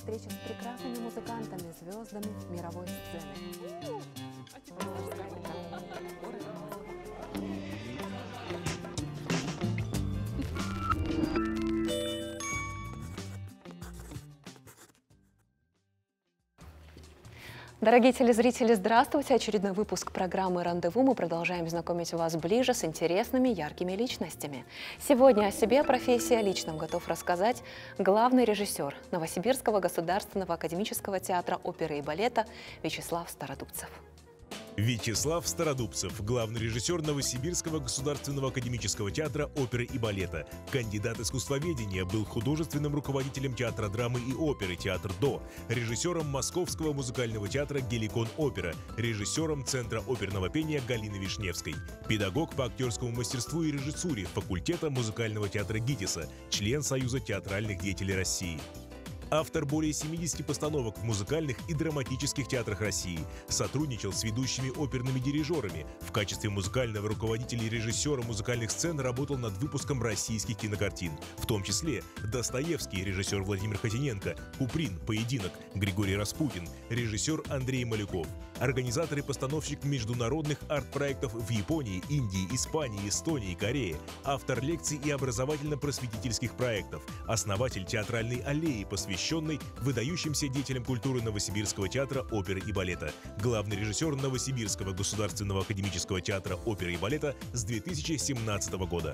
встреча с прекрасными музыкантами, звездами мировой сцены. Дорогие телезрители, здравствуйте! Очередной выпуск программы «Рандеву». Мы продолжаем знакомить вас ближе с интересными, яркими личностями. Сегодня о себе, профессии, о личном готов рассказать главный режиссер Новосибирского государственного академического театра оперы и балета Вячеслав Стародубцев. Вячеслав Стародубцев, главный режиссер Новосибирского государственного академического театра оперы и балета, кандидат искусствоведения, был художественным руководителем театра драмы и оперы «Театр ДО», режиссером Московского музыкального театра «Геликон Опера», режиссером Центра оперного пения Галины Вишневской, педагог по актерскому мастерству и режиссуре факультета музыкального театра ГИТИСа, член Союза театральных деятелей России. Автор более 70 постановок в музыкальных и драматических театрах России. Сотрудничал с ведущими оперными дирижерами. В качестве музыкального руководителя и режиссера музыкальных сцен работал над выпуском российских кинокартин. В том числе Достоевский, режиссер Владимир Хотиненко, Куприн, Поединок, Григорий Распутин, режиссер Андрей Малюков. Организатор и постановщик международных арт-проектов в Японии, Индии, Испании, Эстонии, Корее. Автор лекций и образовательно-просветительских проектов. Основатель театральной аллеи, посвященной выдающимся деятелям культуры Новосибирского театра оперы и балета. Главный режиссер Новосибирского государственного академического театра оперы и балета с 2017 года.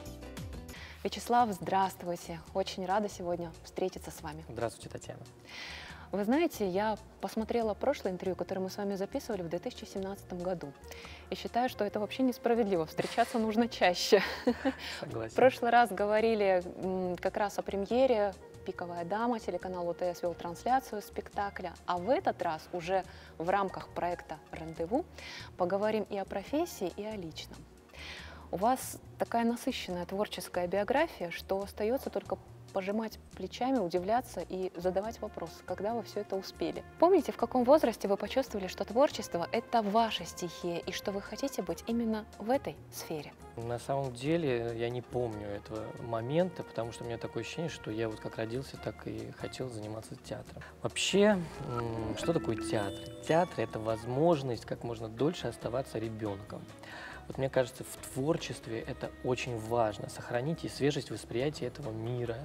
Вячеслав, здравствуйте! Очень рада сегодня встретиться с вами. Здравствуйте, Татьяна. Вы знаете, я посмотрела прошлое интервью, которое мы с вами записывали в 2017 году. И считаю, что это вообще несправедливо. Встречаться нужно чаще. Согласен. В прошлый раз говорили как раз о премьере. «Пиковая дама», телеканал ОТС вел трансляцию спектакля. А в этот раз уже в рамках проекта «Рандеву» поговорим и о профессии, и о личном. У вас такая насыщенная творческая биография, что остается только пожимать плечами, удивляться и задавать вопрос, когда вы все это успели. Помните, в каком возрасте вы почувствовали, что творчество – это ваша стихия, и что вы хотите быть именно в этой сфере? На самом деле я не помню этого момента, потому что у меня такое ощущение, что я вот как родился, так и хотел заниматься театром. Вообще, что такое театр? Театр – это возможность как можно дольше оставаться ребенком. Вот мне кажется, в творчестве это очень важно, сохранить и свежесть восприятия этого мира,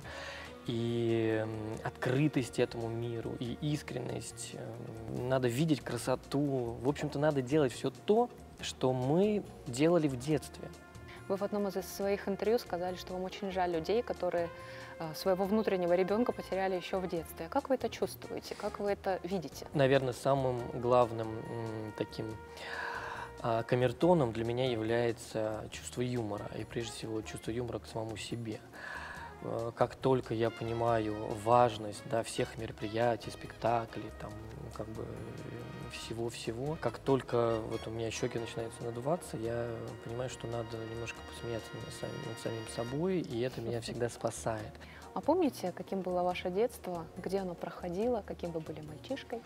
и открытость этому миру, и искренность. Надо видеть красоту. В общем-то, надо делать все то, что мы делали в детстве. Вы в одном из своих интервью сказали, что вам очень жаль людей, которые своего внутреннего ребенка потеряли еще в детстве. Как вы это чувствуете? Как вы это видите? Наверное, самым главным таким камертоном для меня является чувство юмора, и прежде всего чувство юмора к самому себе. Как только я понимаю важность, да, всех мероприятий, спектаклей, там, как бы всего-всего, как только вот у меня щеки начинаются надуваться, я понимаю, что надо немножко посмеяться над самим собой, и это меня всегда спасает. А помните, каким было ваше детство, где оно проходило, каким вы были мальчишкой?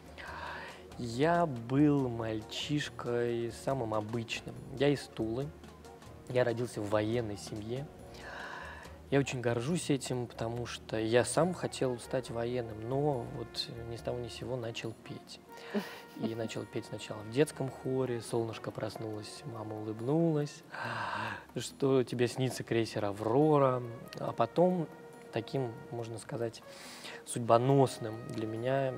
Я был мальчишкой самым обычным. Я из Тулы, я родился в военной семье. Я очень горжусь этим, потому что я сам хотел стать военным, но вот ни с того ни с сего начал петь. И начал петь сначала в детском хоре, солнышко проснулось, мама улыбнулась, что тебе снится крейсер «Аврора», а потом таким, можно сказать, судьбоносным для меня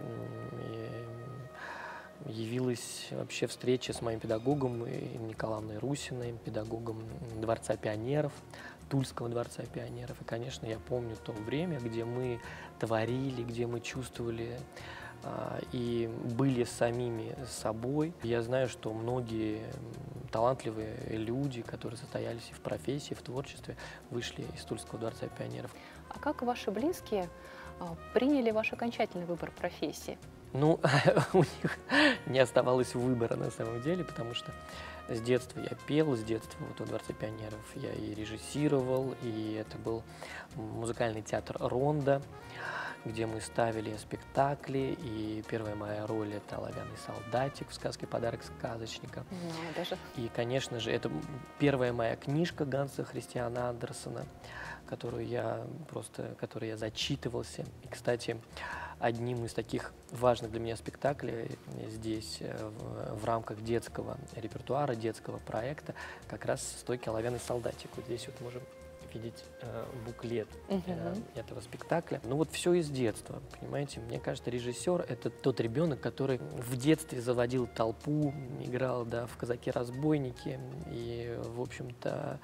явилась вообще встреча с моим педагогом Николаевной Русиной, педагогом Дворца пионеров, Тульского дворца пионеров. И, конечно, я помню то время, где мы творили, где мы чувствовали и были самими собой. Я знаю, что многие талантливые люди, которые состоялись и в профессии, и в творчестве, вышли из Тульского дворца пионеров. А как ваши близкие приняли ваш окончательный выбор профессии? Ну, у них не оставалось выбора на самом деле, потому что с детства я пел, с детства вот во Дворце пионеров я и режиссировал, и это был музыкальный театр «Ронда», где мы ставили спектакли, и первая моя роль – это оловянный солдатик в сказке «Подарок сказочника». Даже. И, конечно же, это первая моя книжка Ганса Христиана Андерсена, которой я зачитывался. И, кстати, одним из таких важных для меня спектаклей здесь, в рамках детского репертуара, детского проекта, как раз «100 оловянный солдатик». Вот здесь вот можем видеть буклет этого спектакля. Ну вот все из детства, понимаете? Мне кажется, режиссер — это тот ребенок, который в детстве заводил толпу, играл, да, в «Казаки-разбойники» и, в общем-то,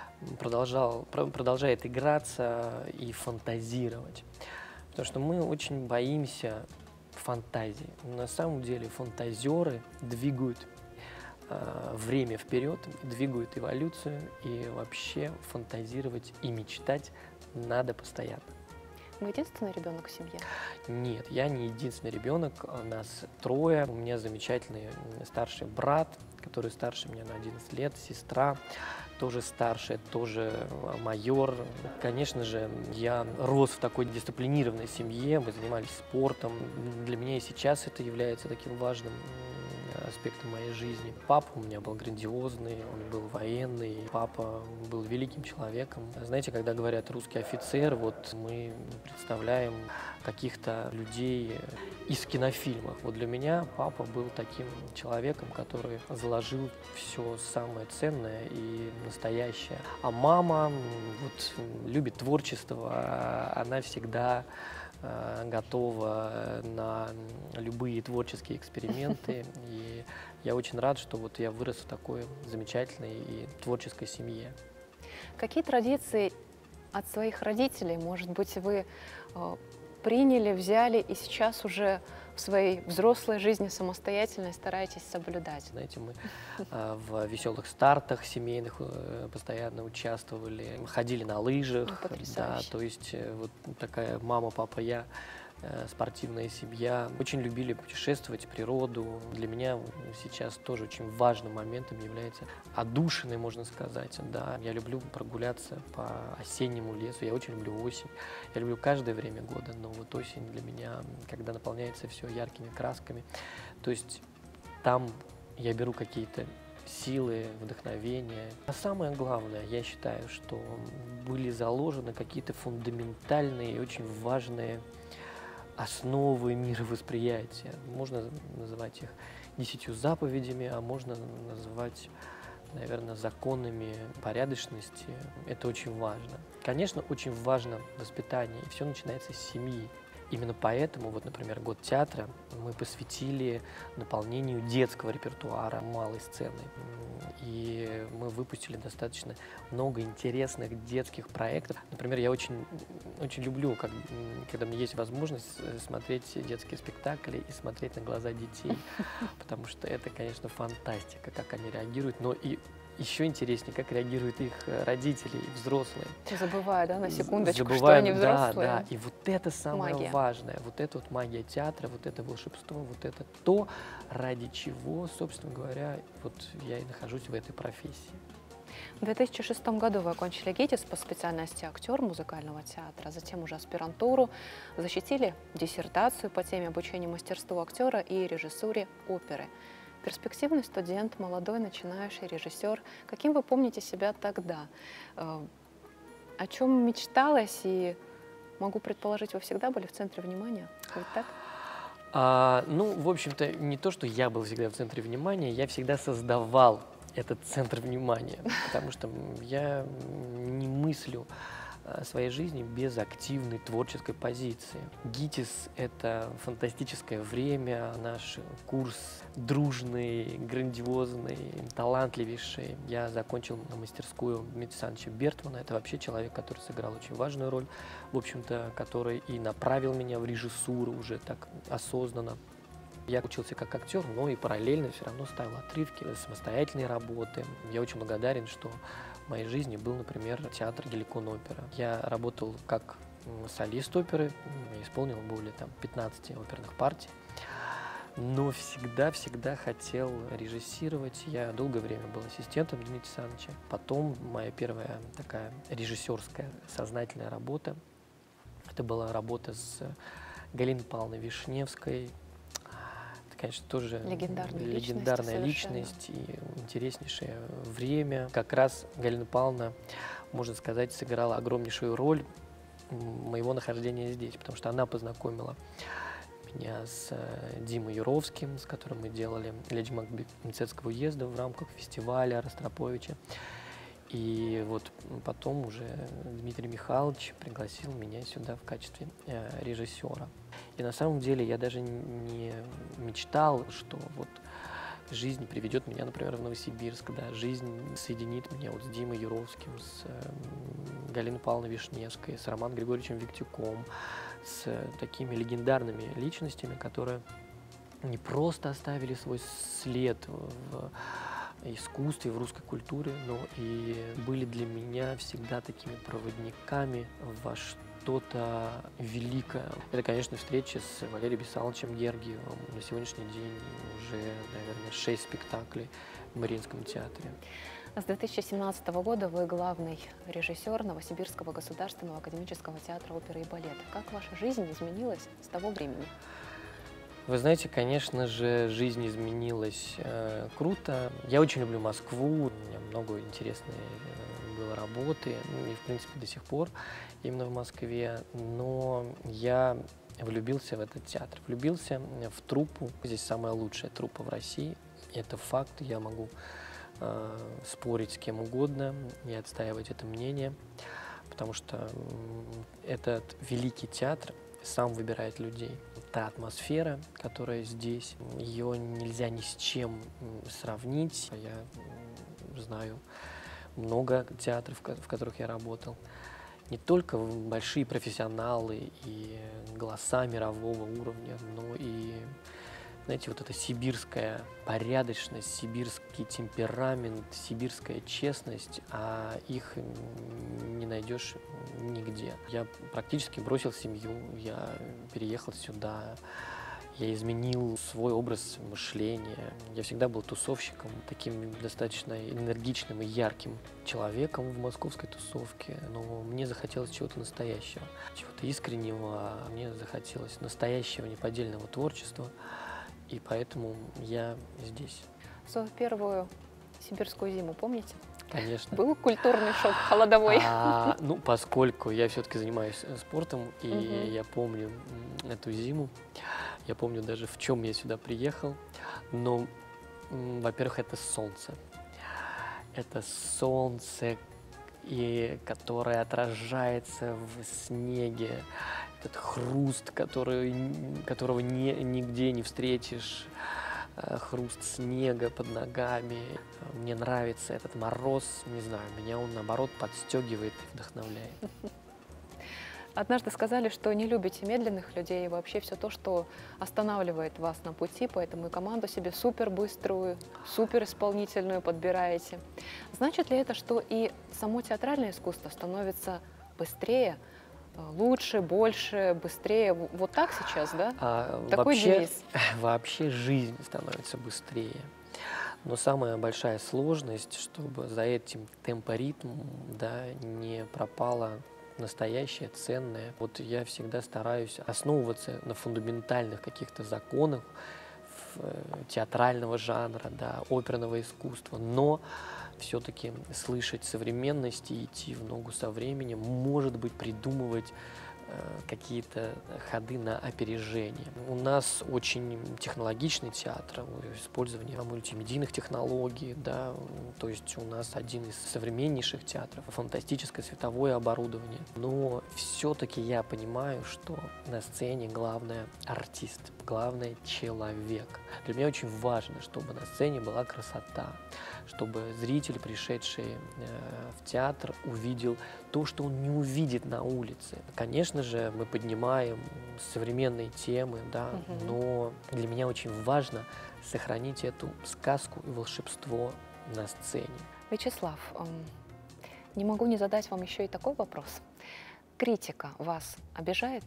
продолжает играться и фантазировать. Потому что мы очень боимся фантазии. На самом деле фантазеры двигают время вперед, двигают эволюцию, и вообще фантазировать и мечтать надо постоянно. Вы единственный ребенок в семье? Нет, я не единственный ребенок, нас трое. У меня замечательный старший брат, который старше меня на 11 лет, сестра тоже старшая, тоже майор. Конечно же, я рос в такой дисциплинированной семье, мы занимались спортом. Для меня и сейчас это является таким важным аспектом моей жизни. Папа у меня был грандиозный, он был военный, папа был великим человеком. Знаете, когда говорят «русский офицер», вот мы представляем каких-то людей из кинофильмов. Вот для меня папа был таким человеком, который заложил все самое ценное и настоящее. А мама вот любит творчество, она всегда готова на любые творческие эксперименты. И я очень рад, что вот я вырос в такой замечательной и творческой семье. Какие традиции от своих родителей, может быть, вы приняли, взяли и сейчас уже в своей взрослой жизни самостоятельно стараетесь соблюдать? Знаете, мы в веселых стартах семейных постоянно участвовали, ходили на лыжах. Да, то есть вот такая мама, папа, я, спортивная семья. Очень любили путешествовать, природу. Для меня сейчас тоже очень важным моментом является отдушиной, можно сказать. Да, я люблю прогуляться по осеннему лесу, я очень люблю осень. Я люблю каждое время года, но вот осень для меня, когда наполняется все яркими красками, то есть там я беру какие-то силы, вдохновения. А самое главное, я считаю, что были заложены какие-то фундаментальные и очень важные основы мировосприятия. Можно называть их 10 заповедями, а можно называть, наверное, законами порядочности. Это очень важно. Конечно, очень важно воспитание, и все начинается с семьи. Именно поэтому, вот, например, год театра мы посвятили наполнению детского репертуара малой сцены. И мы выпустили достаточно много интересных детских проектов. Например, я очень люблю, когда у меня есть возможность смотреть детские спектакли и смотреть на глаза детей, потому что это, конечно, фантастика, как они реагируют, но и еще интереснее, как реагируют их родители и взрослые. Забывая, да, на секундочку, Забываем, что они взрослые. Да. И вот это самое магия. важное. Вот это вот магия театра, вот это волшебство, вот это то, ради чего, собственно говоря, вот я и нахожусь в этой профессии. В 2006 году вы окончили ГИТИС по специальности актер музыкального театра, затем уже аспирантуру, защитили диссертацию по теме обучения мастерству актера и режиссуре оперы. Перспективный студент, молодой начинающий режиссер. Каким вы помните себя тогда? О чем мечталось, и могу предположить, вы всегда были в центре внимания? Ведь так? Ну, в общем-то, не то, что я был всегда в центре внимания, я всегда создавал этот центр внимания, потому что я не мыслю своей жизни без активной творческой позиции. ГИТИС — это фантастическое время, наш курс дружный, грандиозный, талантливейший. Я закончил мастерскую Дмитрия Александровича Бертмана. Это вообще человек, который сыграл очень важную роль, в общем-то, который и направил меня в режиссуру уже так осознанно. Я учился как актер, но и параллельно все равно ставил отрывки самостоятельной работы. Я очень благодарен, что в моей жизни был, например, театр Геликон опера. Я работал как солист оперы, я исполнил более 15 оперных партий, но всегда хотел режиссировать. Я долгое время был ассистентом Дмитрия Александровича. Потом моя первая такая режиссерская сознательная работа, это была работа с Галиной Павловной Вишневской. Конечно, тоже легендарная личность и интереснейшее время. Как раз Галина Павловна, можно сказать, сыграла огромнейшую роль моего нахождения здесь, потому что она познакомила меня с Димой Юровским, с которым мы делали «Леди Макбет» Мцецкого уезда в рамках фестиваля Ростроповича. И вот потом уже Дмитрий Михайлович пригласил меня сюда в качестве режиссера. И на самом деле я даже не мечтал, что вот жизнь приведет меня, например, в Новосибирск, да, жизнь соединит меня вот с Димой Юровским, с Галиной Павловной Вишневской, с Романом Григорьевичем Виктюком, с такими легендарными личностями, которые не просто оставили свой след в искусстве, в русской культуре, но и были для меня всегда такими проводниками во что-то великое. Это, конечно, встреча с Валерием Бессаловичем Гергиевым. На сегодняшний день уже, наверное, 6 спектаклей в Мариинском театре. С 2017 года вы главный режиссер Новосибирского государственного академического театра оперы и балета. Как ваша жизнь изменилась с того времени? Вы знаете, конечно же, жизнь изменилась круто. Я очень люблю Москву, у меня много интересной было работы, ну и, в принципе, до сих пор именно в Москве. Но я влюбился в этот театр, влюбился в труппу. Здесь самая лучшая труппа в России, это факт, я могу спорить с кем угодно и отстаивать это мнение, потому что этот великий театр сам выбирает людей. Та атмосфера, которая здесь, ее нельзя ни с чем сравнить. Я знаю много театров, в которых я работал. Не только большие профессионалы и голоса мирового уровня, но и, знаете, вот эта сибирская порядочность, сибирский темперамент, сибирская честность, а их не найдешь нигде. Я практически бросил семью, я переехал сюда, я изменил свой образ мышления. Я всегда был тусовщиком, таким достаточно энергичным и ярким человеком в московской тусовке, но мне захотелось чего-то настоящего, чего-то искреннего, мне захотелось настоящего неподдельного творчества. И поэтому я здесь. Свою первую сибирскую зиму помните? Конечно. Был культурный шок холодовой? Ну, поскольку я все-таки занимаюсь спортом, и я помню эту зиму, я помню даже, в чем я сюда приехал. Но, во-первых, это солнце. Это солнце, которое отражается в снеге. Этот хруст, которого нигде не встретишь, хруст снега под ногами. Мне нравится этот мороз, не знаю, меня он, наоборот, подстегивает и вдохновляет. Однажды сказали, что не любите медленных людей и вообще все то, что останавливает вас на пути, поэтому и команду себе супер быструю, супер исполнительную подбираете. Значит ли это, что и само театральное искусство становится быстрее, лучше, больше, быстрее? Вот так сейчас, да? Такой девиз. Вообще жизнь становится быстрее. Но самая большая сложность, чтобы за этим темпоритмом, да, не пропало настоящее, ценное. Вот я всегда стараюсь основываться на фундаментальных каких-то законах театрального жанра, да, оперного искусства, но все-таки слышать современность и идти в ногу со временем, может быть, придумывать какие-то ходы на опережение. У нас очень технологичный театр, использование мультимедийных технологий, да, то есть у нас один из современнейших театров, фантастическое световое оборудование. Но все-таки я понимаю, что на сцене главное артист, главное человек. Для меня очень важно, чтобы на сцене была красота, чтобы зритель, пришедший в театр, увидел то, что он не увидит на улице. Конечно же, мы поднимаем современные темы, да, но для меня очень важно сохранить эту сказку и волшебство на сцене. Вячеслав, не могу не задать вам еще и такой вопрос. Критика вас обижает?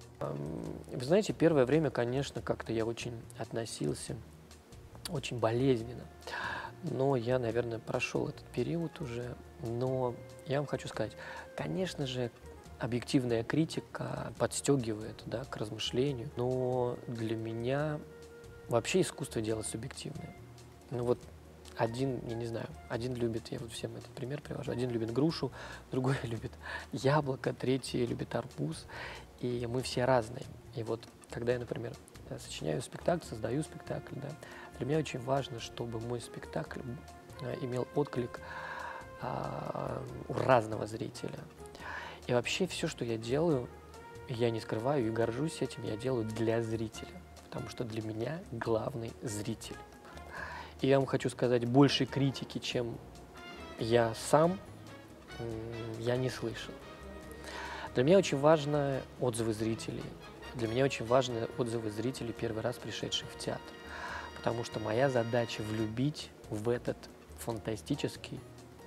Вы знаете, первое время, конечно, как-то я очень относился очень болезненно. Но я, наверное, прошел этот период уже. Но я вам хочу сказать, конечно же, объективная критика подстегивает, да, к размышлению. Но для меня вообще искусство — дело субъективное. Ну вот один, я не знаю, один любит, я вот всем этот пример привожу, один любит грушу, другой любит яблоко, третий любит арбуз, и мы все разные. И вот когда я, например, сочиняю спектакль, создаю спектакль, да, для меня очень важно, чтобы мой спектакль имел отклик у разного зрителя. И вообще все, что я делаю, я не скрываю и горжусь этим, я делаю для зрителя, потому что для меня главный зритель. И я вам хочу сказать, больше критики, чем я сам, я не слышал. Для меня очень важны отзывы зрителей. Для меня очень важны отзывы зрителей, первый раз пришедших в театр. Потому что моя задача влюбить в этот фантастический,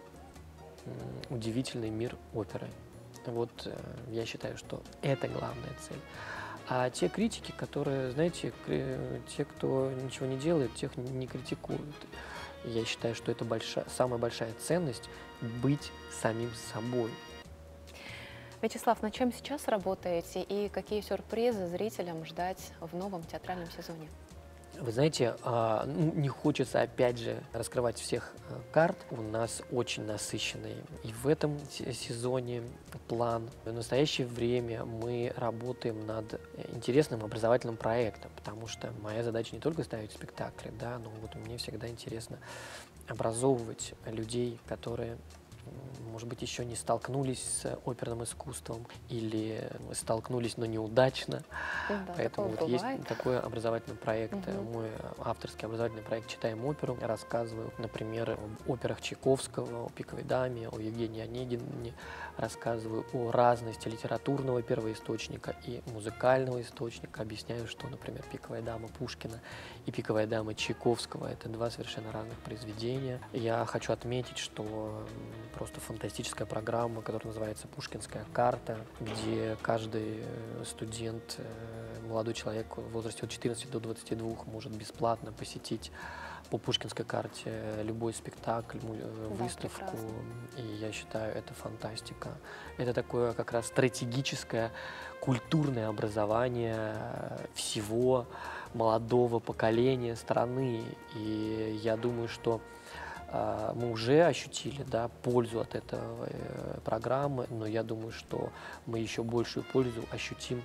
удивительный мир оперы. Вот я считаю, что это главная цель. А те критики, которые, знаете, те, кто ничего не делает, тех не критикуют. Я считаю, что это самая большая ценность — быть самим собой. Вячеслав, над чем сейчас работаете и какие сюрпризы зрителям ждать в новом театральном сезоне? Вы знаете, не хочется опять же раскрывать всех карт. У нас очень насыщенный и в этом сезоне план. В настоящее время мы работаем над интересным образовательным проектом, потому что моя задача не только ставить спектакли, да, но вот мне всегда интересно образовывать людей, которые, может быть, еще не столкнулись с оперным искусством или столкнулись, но неудачно. Да, Поэтому вот бывает. есть такой образовательный проект, мой авторский образовательный проект «Читаем оперу». Я рассказываю, например, об операх Чайковского, о «Пиковой даме», о Евгении Онегине, рассказываю о разности литературного первоисточника и музыкального источника. Объясняю, что, например, «Пиковая дама» Пушкина и «Пиковая дама» Чайковского — это два совершенно разных произведения. Я хочу отметить, что просто фантастическая программа, которая называется «Пушкинская карта», где каждый студент, молодой человек в возрасте от 14 до 22 может бесплатно посетить по Пушкинской карте любой спектакль, выставку. Прекрасно. И я считаю, это фантастика. Это такое как раз стратегическое культурное образование всего молодого поколения страны. И я думаю, что мы уже ощутили, да, пользу от этой программы, но я думаю, что мы еще большую пользу ощутим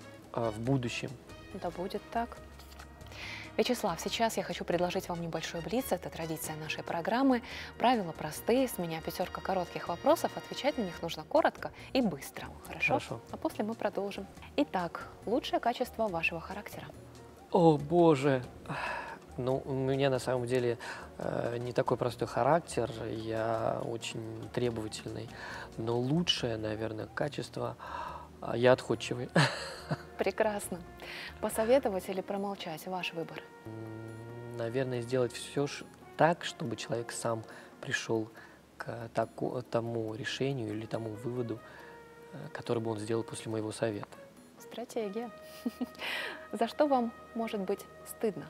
в будущем. Да будет так. Вячеслав, сейчас я хочу предложить вам небольшой блиц. Это традиция нашей программы. Правила простые, с меня 5 коротких вопросов. Отвечать на них нужно коротко и быстро. Хорошо? Хорошо. А после мы продолжим. Итак, лучшее качество вашего характера. О, Боже! Ну, у меня на самом деле не такой простой характер, я очень требовательный, но лучшее, наверное, качество — я отходчивый. Прекрасно. Посоветовать или промолчать — ваш выбор. Наверное, сделать все так, чтобы человек сам пришел к тому решению или тому выводу, который бы он сделал после моего совета. Стратегия. За что вам может быть стыдно?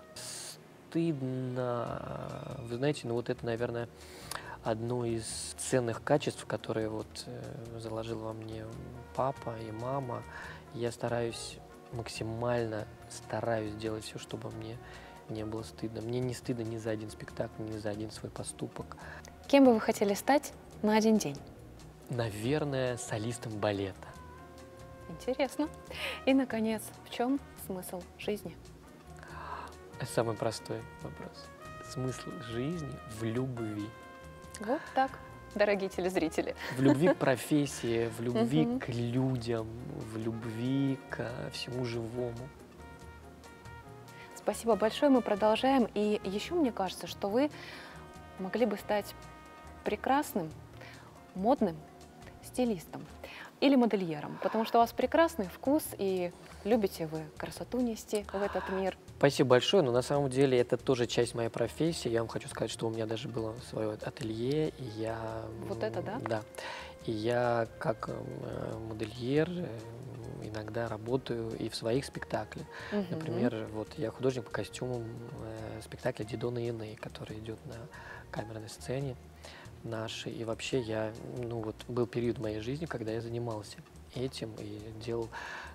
Стыдно. Вы знаете, ну вот это, наверное, одно из ценных качеств, которые вот заложил во мне папа и мама. Я максимально стараюсь делать все, чтобы мне не было стыдно. Мне не стыдно ни за один спектакль, ни за один свой поступок. Кем бы вы хотели стать на один день? Наверное, солистом балета. Интересно. И, наконец, в чем смысл жизни? Самый простой вопрос. Смысл жизни в любви. Вот так, дорогие телезрители. В любви к профессии, в любви к людям, в любви к всему живому. Спасибо большое, мы продолжаем. И еще мне кажется, что вы могли бы стать прекрасным, модным стилистом или модельером, потому что у вас прекрасный вкус и любите вы красоту нести в этот мир. Спасибо большое, но на самом деле это тоже часть моей профессии. Я вам хочу сказать, что у меня даже было свое ателье, и я... Вот это да? Да. И я как модельер иногда работаю и в своих спектаклях. Например, вот я художник по костюмам спектакля «Дидона и Эней», который идет на камерной сцене нашей. И вообще был период в моей жизни, когда я занимался этим и делал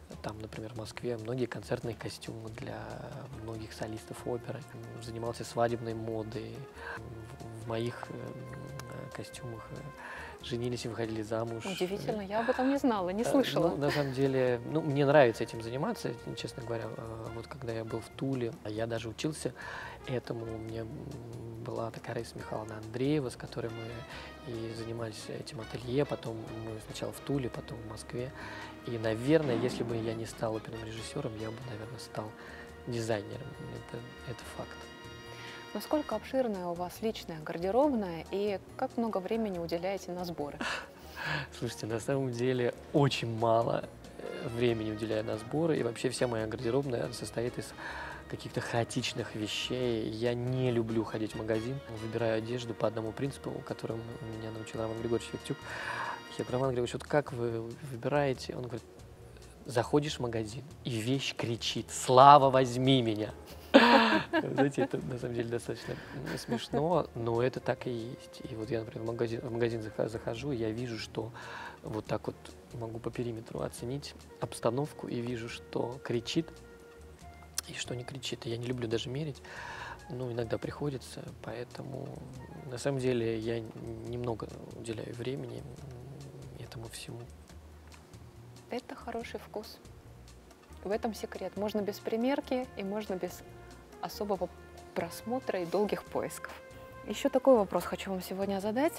Там, например, в Москве многие концертные костюмы для многих солистов оперы. Занимался свадебной модой. В моих костюмах женились и выходили замуж. Удивительно, я об этом не знала, не слышала. Ну, на самом деле, мне нравится этим заниматься, честно говоря. Вот когда я был в Туле, я даже учился этому. У меня была такая Раиса Михайловна Андреева, с которой мы и занимались этим ателье. Потом мы сначала в Туле, потом в Москве. И, наверное, если бы я не стал оперным режиссером, я бы, наверное, стал дизайнером. Это факт. Насколько обширная у вас личная гардеробная и как много времени уделяете на сборы? Слушайте, на самом деле очень мало времени уделяю на сборы. И вообще вся моя гардеробная состоит из каких-то хаотичных вещей. Я не люблю ходить в магазин. Выбираю одежду по одному принципу, которым меня научил Роман Григорьевич Виктюк. Я говорю: Роман Григорьевич, вот как вы выбираете? Он говорит: заходишь в магазин, и вещь кричит: «Слава, возьми меня!» Знаете, это на самом деле достаточно смешно, но это так и есть. И вот я, например, в магазин захожу, и я вижу, что вот так вот могу по периметру оценить обстановку и вижу, что кричит и что не кричит. И я не люблю даже мерить, но иногда приходится, поэтому на самом деле я немного уделяю времени этому всему. Это хороший вкус. В этом секрет. Можно без примерки и можно без особого просмотра и долгих поисков. Еще такой вопрос хочу вам сегодня задать.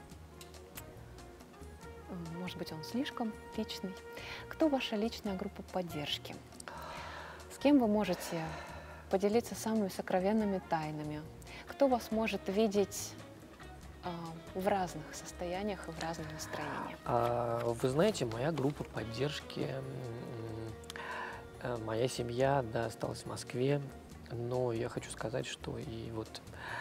Может быть, он слишком личный. Кто ваша личная группа поддержки? С кем вы можете поделиться самыми сокровенными тайнами? Кто вас может видеть в разных состояниях и в разных настроениях? Вы знаете, моя группа поддержки, моя семья, да, осталась в Москве, но я хочу сказать, что и вот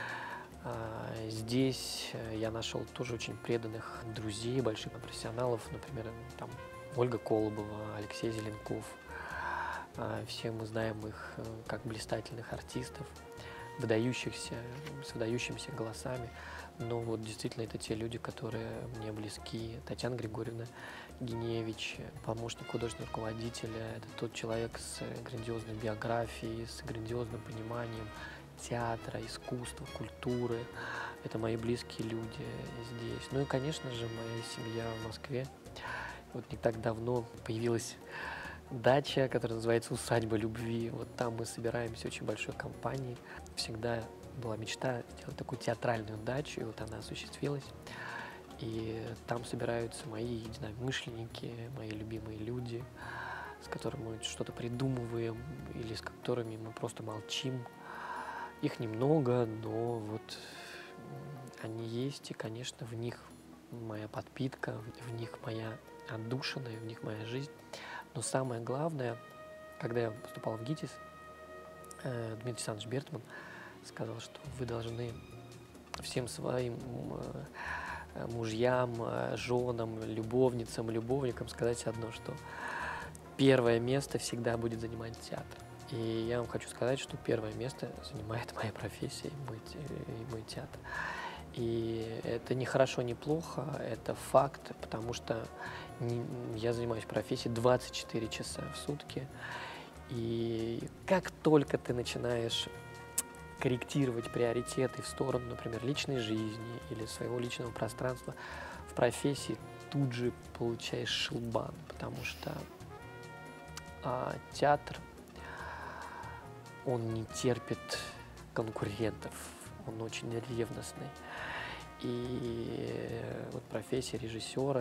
здесь я нашел тоже очень преданных друзей, больших профессионалов, например, там Ольга Колобова, Алексей Зеленков. Все мы знаем их как блистательных артистов, выдающихся, с выдающимися голосами. Но вот действительно это те люди, которые мне близки. Татьяна Григорьевна Гиневич, помощник художественного руководителя. Это тот человек с грандиозной биографией, с грандиозным пониманием театра, искусства, культуры. Это мои близкие люди здесь. Ну и, конечно же, моя семья в Москве. Вот не так давно появилась дача, которая называется «Усадьба любви». Вот там мы собираемся очень большой компанией. Всегда была мечта сделать такую театральную дачу, и вот она осуществилась. И там собираются мои единомышленники, мои любимые люди, с которыми мы что-то придумываем или с которыми мы просто молчим. Их немного, но вот они есть, и, конечно, в них моя подпитка, в них моя отдушина, в них моя жизнь. Но самое главное, когда я поступал в ГИТИС, Дмитрий Александрович Бертман сказал, что вы должны всем своим мужьям, женам, любовницам, любовникам сказать одно, что первое место всегда будет занимать театр. И я вам хочу сказать, что первое место занимает моя профессия и мой театр. И это не хорошо, не плохо, это факт, потому что я занимаюсь профессией 24 часа в сутки. И как только ты начинаешь корректировать приоритеты в сторону, например, личной жизни или своего личного пространства, в профессии тут же получаешь шелбан, потому что театр, он не терпит конкурентов, он очень ревностный. И вот профессия режиссера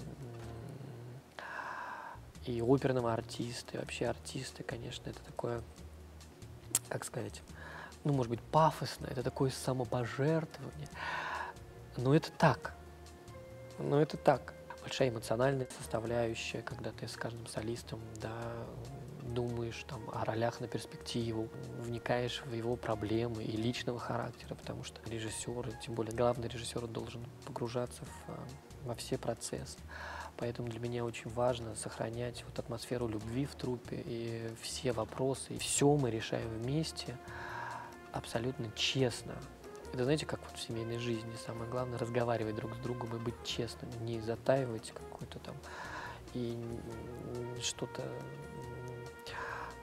и оперного артиста, и вообще артисты, конечно, это такое, как сказать, ну, может быть, пафосно, это такое самопожертвование. Но это так. Большая эмоциональная составляющая, когда ты с каждым солистом, да, думаешь там о ролях на перспективу, вникаешь в его проблемы и личного характера, потому что режиссер, тем более главный режиссер, должен погружаться во все процессы. Поэтому для меня очень важно сохранять вот атмосферу любви в труппе, и все вопросы, и все мы решаем вместе абсолютно честно. Это, знаете, как вот в семейной жизни. Самое главное — разговаривать друг с другом и быть честным, не затаивать какую-то там и что-то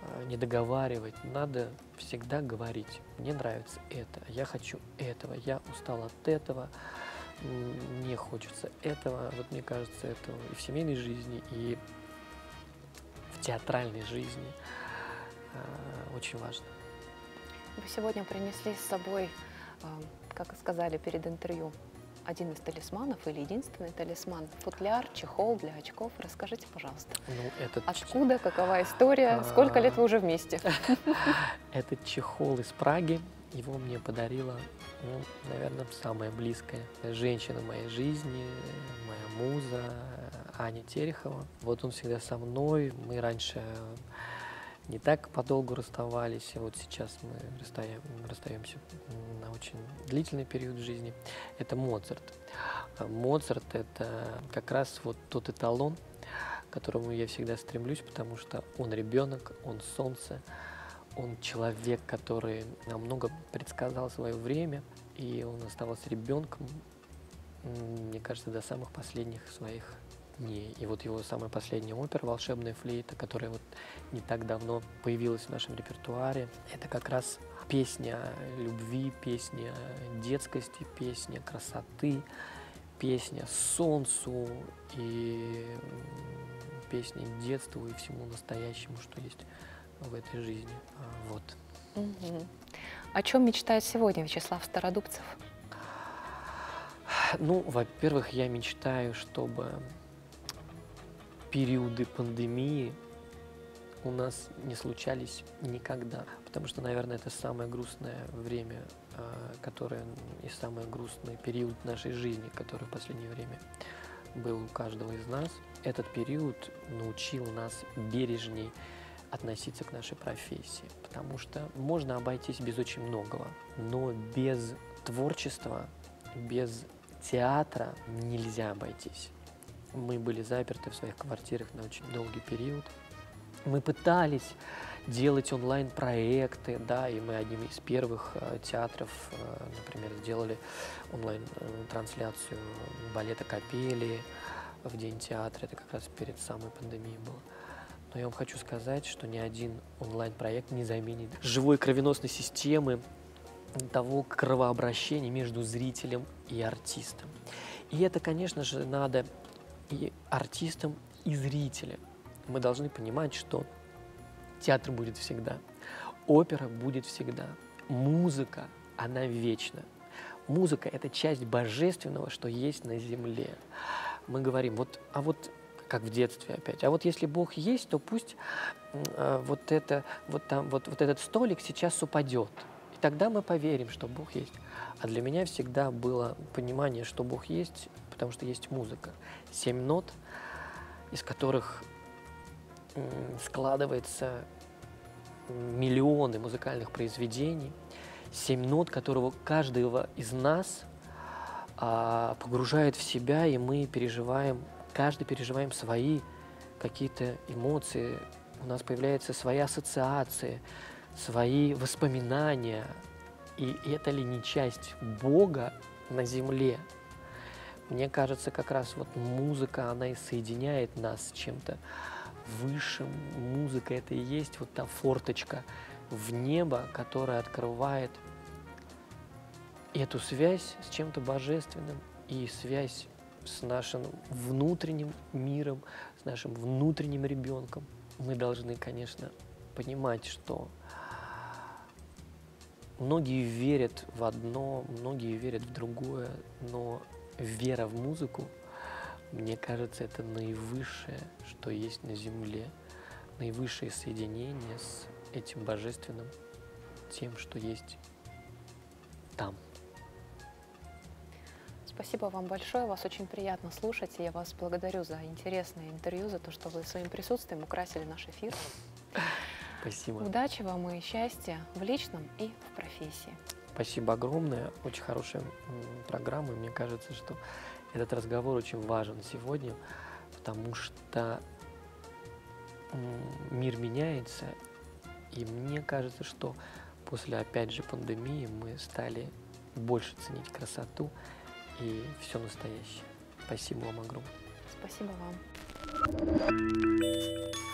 не договаривать, надо всегда говорить: мне нравится это, я хочу этого, я устал от этого, мне хочется этого. Вот мне кажется, это и в семейной жизни, и в театральной жизни очень важно. Вы сегодня принесли с собой, как сказали перед интервью, один из талисманов или единственный талисман, футляр, чехол для очков. Расскажите, пожалуйста, откуда, какова история, сколько лет вы уже вместе? Этот чехол из Праги, его мне подарила, наверное, самая близкая женщина в моей жизни, моя муза Аня Терехова. Вот он всегда со мной. Мы раньше не так подолгу расставались, и вот сейчас мы расстаемся на очень длительный период жизни. Это Моцарт. Моцарт — это как раз вот тот эталон, к которому я всегда стремлюсь, потому что он ребенок, он солнце, он человек, который намного предсказал свое время, и он оставался ребенком, мне кажется, до самых последних своих дней. И вот его самая последняя опера «Волшебная флейта», которая вот не так давно появилась в нашем репертуаре, это как раз песня любви, песня детскости, песня красоты, песня солнцу и песня детству и всему настоящему, что есть в этой жизни. Вот. О чем мечтает сегодня Вячеслав Стародубцев? Ну, во-первых, я мечтаю, чтобы периоды пандемии у нас не случались никогда. Потому что, наверное, это самое грустное время, которое и самый грустный период нашей жизни, который в последнее время был у каждого из нас. Этот период научил нас бережней относиться к нашей профессии. Потому что можно обойтись без очень многого, но без творчества, без театра нельзя обойтись. Мы были заперты в своих квартирах на очень долгий период. Мы пытались делать онлайн-проекты, да, и мы одним из первых театров, например, сделали онлайн-трансляцию балета «Капелли» в День театра. Это как раз перед самой пандемией было. Но я вам хочу сказать, что ни один онлайн-проект не заменит живой кровеносной системы, того кровообращения между зрителем и артистом. И это, конечно же, надо и артистам, и зрителям. Мы должны понимать, что театр будет всегда, опера будет всегда, музыка, она вечна. Музыка — это часть божественного, что есть на земле. Мы говорим, как в детстве опять, а вот если Бог есть, то пусть вот этот столик сейчас упадет. И тогда мы поверим, что Бог есть. А для меня всегда было понимание, что Бог есть, потому что есть музыка. 7 нот, из которых складывается миллионы музыкальных произведений. 7 нот, которого каждого из нас погружает в себя, и мы переживаем, каждый переживаем свои какие-то эмоции. У нас появляются свои ассоциации, свои воспоминания. И это ли не часть Бога на земле? Мне кажется, как раз вот музыка, она и соединяет нас с чем-то высшим. Музыка — это и есть вот та форточка в небо, которая открывает эту связь с чем-то божественным и связь с нашим внутренним миром, с нашим внутренним ребенком. Мы должны, конечно, понимать, что многие верят в одно, многие верят в другое, но вера в музыку, мне кажется, это наивысшее, что есть на земле, наивысшее соединение с этим божественным, тем, что есть там. Спасибо вам большое, вас очень приятно слушать, и я вас благодарю за интересное интервью, за то, что вы своим присутствием украсили наш эфир. Спасибо. Удачи вам и счастья в личном и в профессии. Спасибо огромное, очень хорошая программа, мне кажется, что этот разговор очень важен сегодня, потому что мир меняется, и мне кажется, что после, опять же, пандемии мы стали больше ценить красоту и все настоящее. Спасибо вам огромное. Спасибо вам.